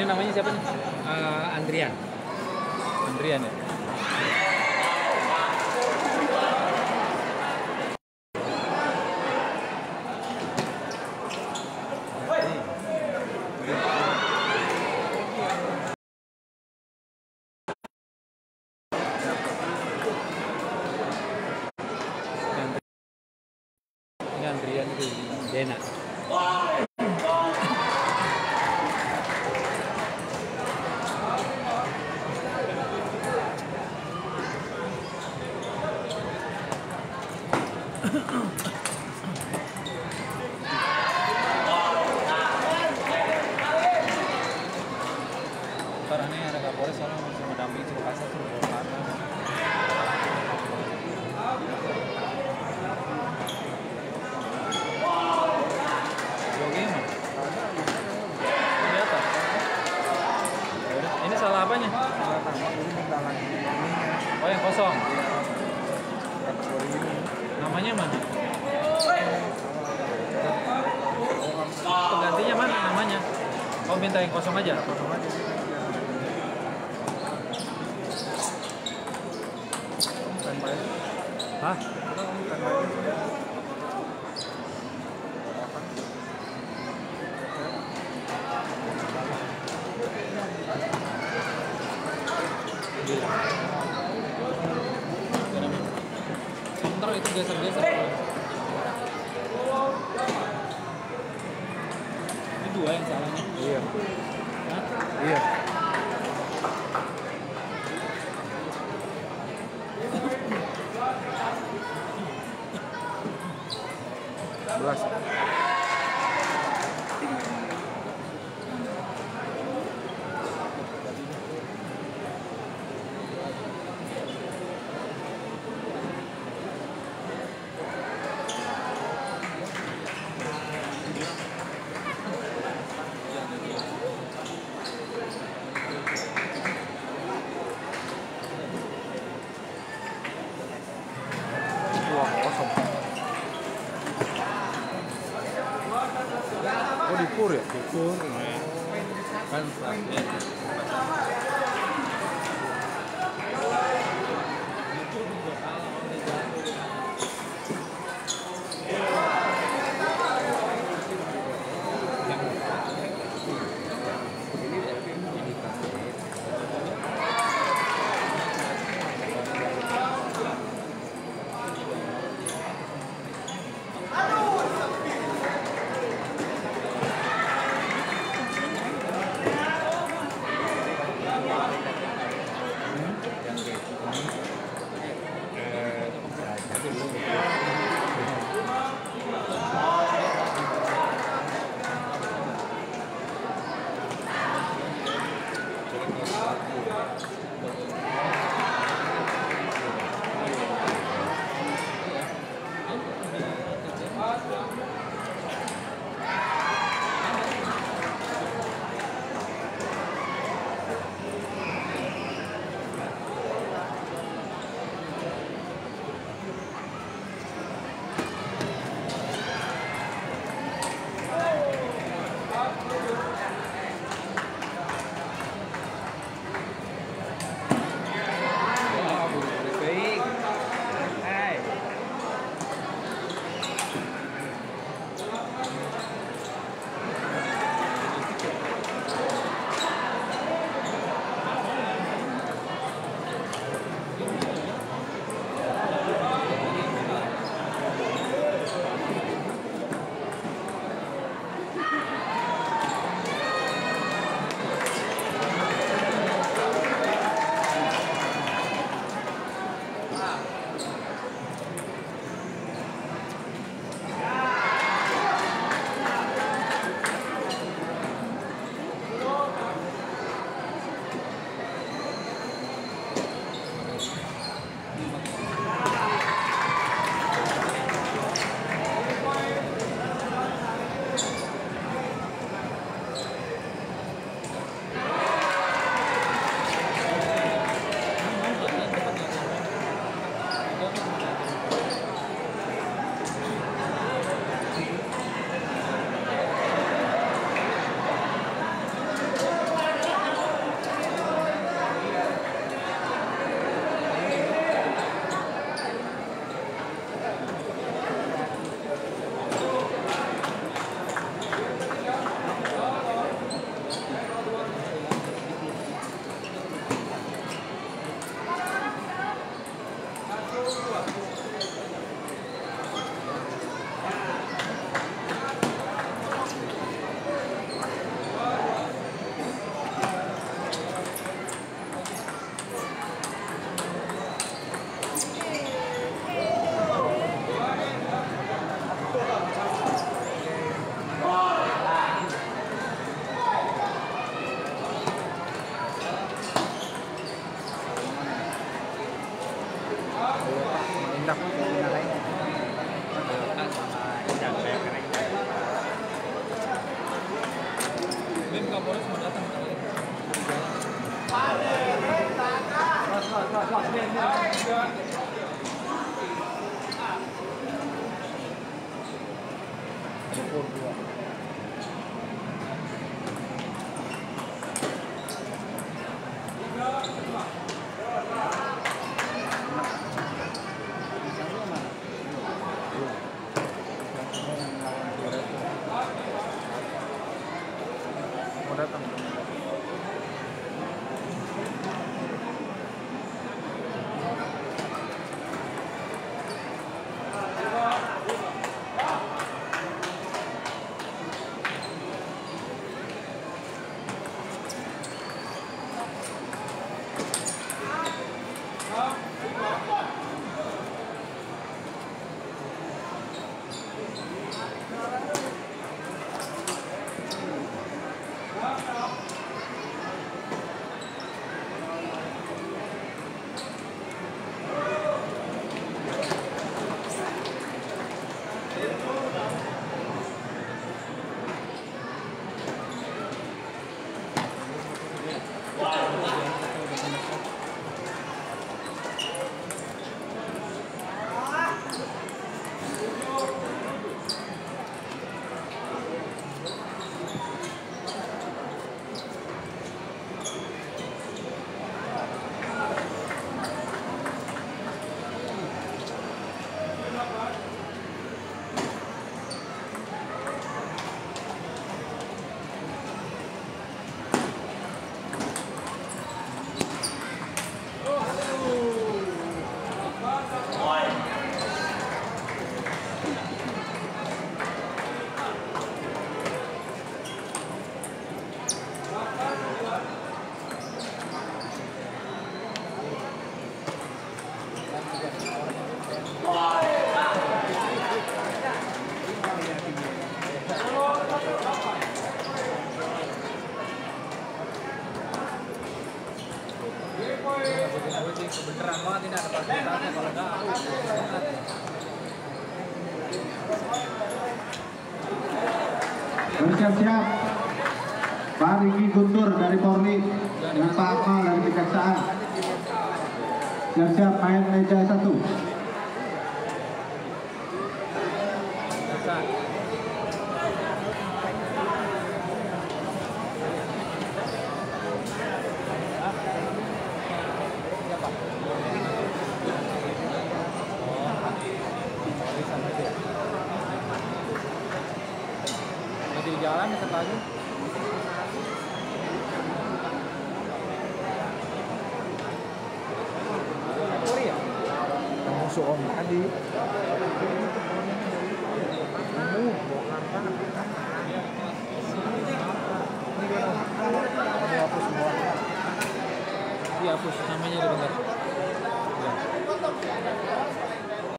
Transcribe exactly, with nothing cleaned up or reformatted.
namanya siapa nih? Uh, Andrian. Andrian ya. Ini Andrian itu Dena. Ntar aneh ada Kapolres soalnya masih mendampingi Cilokasa tuh karena Yogi mana? Di atas. Yaudah, ini salah apanya? Salah tambah ini minta lagi ininya. Oh yang kosong. Kategori ini. Namanya mana? Penggantinya mana namanya? Oh minta yang kosong aja. Kosong aja sih. Standby. Hah? Standby. Sebentar itu geser-geser. Ini dua yang salahnya. Iya. Hah? Iya. Belas. Dua kosong. Oh di pur ya? Di pur. Kan ya. Jangan keren. Bim Kapolres mau datang kali. Mau datang. Beneran banget ini ada fasilitasnya, kalau enggak aku banget. Bersiap-siap Pak Riki Guntur dari Polri dan Pak Akmal dari Kejaksaan. Siap-siap main meja satu. Bisa. Di jalan dekat lagi. Puri ya? Musuh om tadi. Kamu Dihapus namanya di bentar.